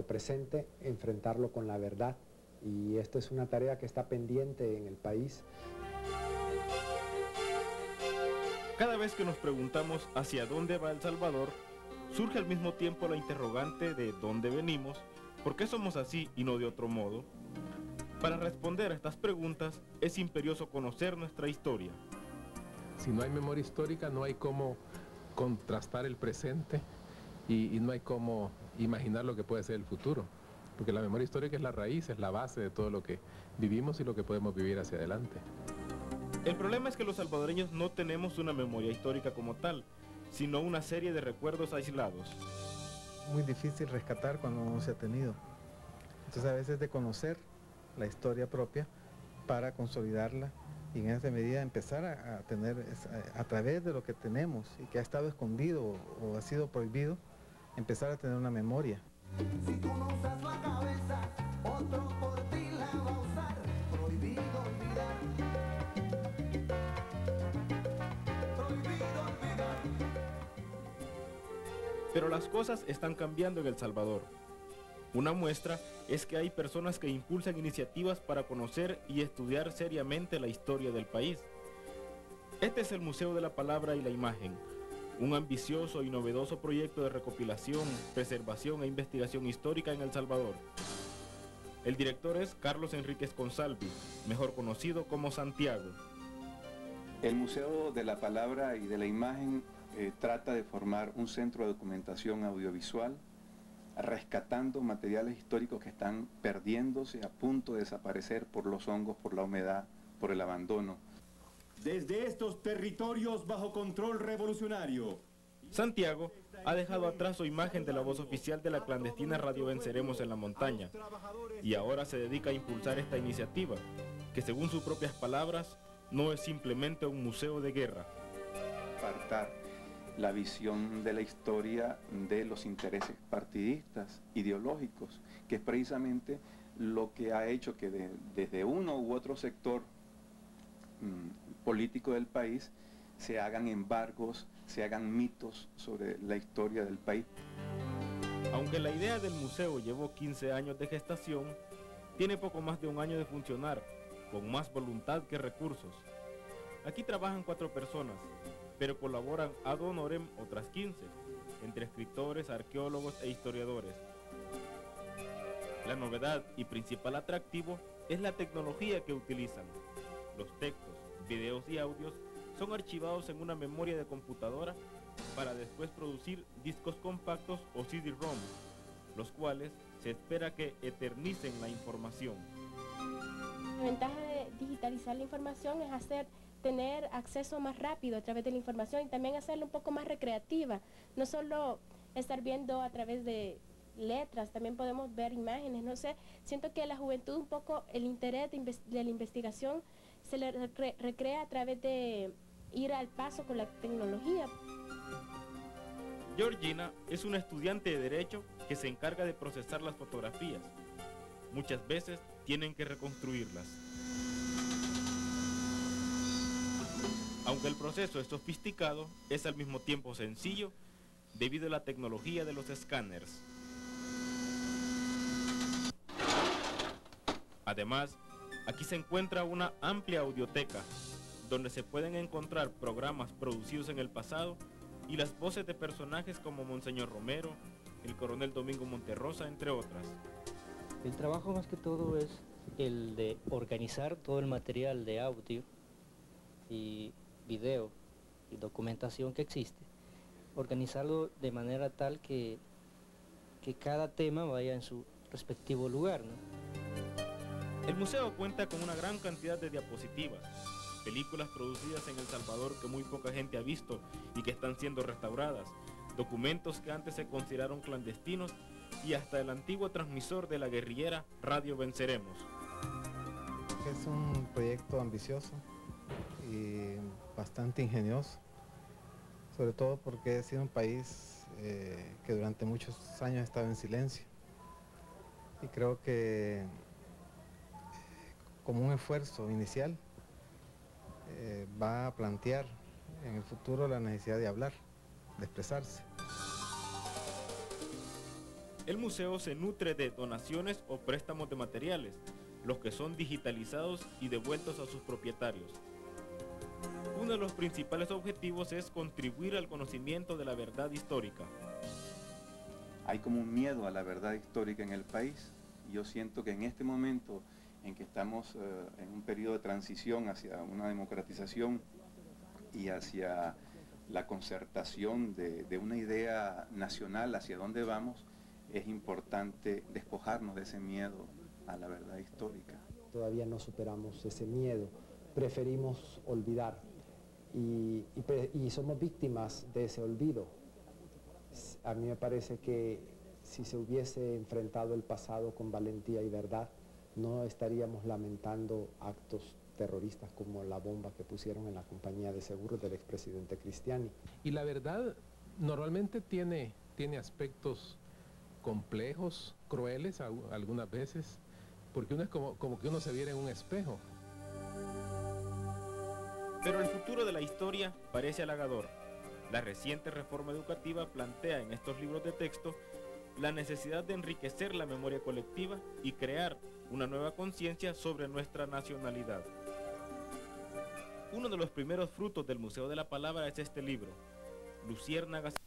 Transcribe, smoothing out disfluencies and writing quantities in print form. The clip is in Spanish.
presente, enfrentarlo con la verdad. Y esto es una tarea que está pendiente en el país. Cada vez que nos preguntamos hacia dónde va El Salvador, surge al mismo tiempo la interrogante de dónde venimos, por qué somos así y no de otro modo. Para responder a estas preguntas es imperioso conocer nuestra historia. Si no hay memoria histórica, no hay cómo contrastar el presente y no hay cómo imaginar lo que puede ser el futuro. Porque la memoria histórica es la raíz, es la base de todo lo que vivimos y lo que podemos vivir hacia adelante. El problema es que los salvadoreños no tenemos una memoria histórica como tal, sino una serie de recuerdos aislados. Muy difícil rescatar cuando no se ha tenido. Entonces a veces de conocer la historia propia para consolidarla y en esa medida empezar a tener, a través de lo que tenemos y que ha estado escondido o ha sido prohibido, empezar a tener una memoria. Si tú no usas la cabeza, otro por ti la va a usar. Prohibido olvidar. Prohibido olvidar. Pero las cosas están cambiando en El Salvador. Una muestra es que hay personas que impulsan iniciativas para conocer y estudiar seriamente la historia del país. Este es el Museo de la Palabra y la Imagen, un ambicioso y novedoso proyecto de recopilación, preservación e investigación histórica en El Salvador. El director es Carlos Enríquez Consalvi, mejor conocido como Santiago. El Museo de la Palabra y de la Imagen trata de formar un centro de documentación audiovisual, rescatando materiales históricos que están perdiéndose, a punto de desaparecer por los hongos, por la humedad, por el abandono. Desde estos territorios bajo control revolucionario. Santiago ha dejado atrás su imagen de la voz oficial de la clandestina Radio Venceremos en la montaña y ahora se dedica a impulsar esta iniciativa, que según sus propias palabras, no es simplemente un museo de guerra. Apartar la visión de la historia de los intereses partidistas, ideológicos, que es precisamente lo que ha hecho que desde uno u otro sector político del país se hagan embargos, se hagan mitos sobre la historia del país. Aunque la idea del museo llevó 15 años de gestación, tiene poco más de un año de funcionar, con más voluntad que recursos. Aquí trabajan 4 personas, pero colaboran ad honorem otras 15, entre escritores, arqueólogos e historiadores. La novedad y principal atractivo es la tecnología que utilizan. Los textos, videos y audios son archivados en una memoria de computadora para después producir discos compactos o CD-ROM, los cuales se espera que eternicen la información. La ventaja de digitalizar la información es tener acceso más rápido a través de la información y también hacerla un poco más recreativa, no solo estar viendo a través de letras, también podemos ver imágenes, no sé, siento que a la juventud un poco el interés de la investigación se le recrea a través de ir al paso con la tecnología. Georgina es una estudiante de Derecho que se encarga de procesar las fotografías. Muchas veces tienen que reconstruirlas. Aunque el proceso es sofisticado, es al mismo tiempo sencillo debido a la tecnología de los escáneres. Además, aquí se encuentra una amplia audioteca, donde se pueden encontrar programas producidos en el pasado y las voces de personajes como Monseñor Romero, el coronel Domingo Monterrosa, entre otras. El trabajo más que todo es el de organizar todo el material de audio y video y documentación que existe, organizarlo de manera tal que cada tema vaya en su respectivo lugar, ¿no? El museo cuenta con una gran cantidad de diapositivas, películas producidas en El Salvador que muy poca gente ha visto y que están siendo restauradas, documentos que antes se consideraron clandestinos y hasta el antiguo transmisor de la guerrillera Radio Venceremos. Es un proyecto ambicioso y bastante ingenioso, sobre todo porque ha sido un país que durante muchos años ha estado en silencio y creo que como un esfuerzo inicial va a plantear en el futuro la necesidad de hablar, de expresarse. El museo se nutre de donaciones o préstamos de materiales, los que son digitalizados y devueltos a sus propietarios. Uno de los principales objetivos es contribuir al conocimiento de la verdad histórica. Hay como un miedo a la verdad histórica en el país. Yo siento que en este momento en que estamos en un periodo de transición hacia una democratización y hacia la concertación de una idea nacional hacia dónde vamos, es importante despojarnos de ese miedo a la verdad histórica. Todavía no superamos ese miedo, preferimos olvidar y somos víctimas de ese olvido. A mí me parece que si se hubiese enfrentado el pasado con valentía y verdad, no estaríamos lamentando actos terroristas como la bomba que pusieron en la compañía de seguros del expresidente Cristiani. Y la verdad normalmente tiene aspectos complejos, crueles algunas veces, porque uno es como que uno se viera en un espejo. Pero el futuro de la historia parece halagador. La reciente reforma educativa plantea en estos libros de texto la necesidad de enriquecer la memoria colectiva y crear una nueva conciencia sobre nuestra nacionalidad. Uno de los primeros frutos del Museo de la Palabra es este libro, Luciérnagas